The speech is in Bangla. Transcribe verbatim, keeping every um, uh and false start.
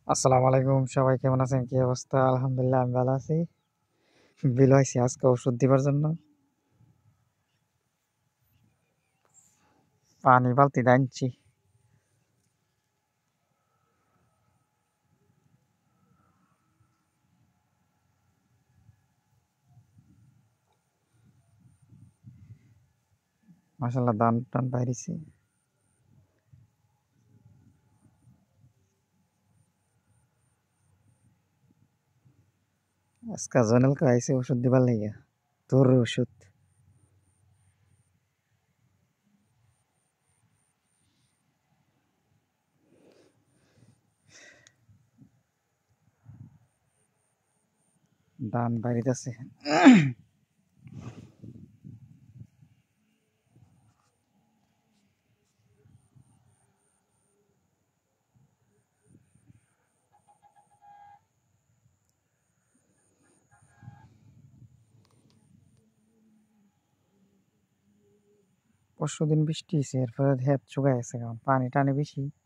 আসসালামু আলাইকুম, সবাই কেমন আছেন? কি অবস্থা? আলহামদুলিল্লাহ আমি ভালো আছি। বিল হয়েছি আজকে ওষুধ দিবার জন্য। পানি বালতি আনছি। মাশাআল্লাহ দান টান বাইরেছি। আজকে জনেল খাইছে ওষুধ দিবার লাগিয়া। তোর ওষুধ দান বাইরিতেছে। পরশু দিন বৃষ্টি হয়েছে, এরপরে হেদ চুকাই গেছে, কারণ পানি টানি বেশি।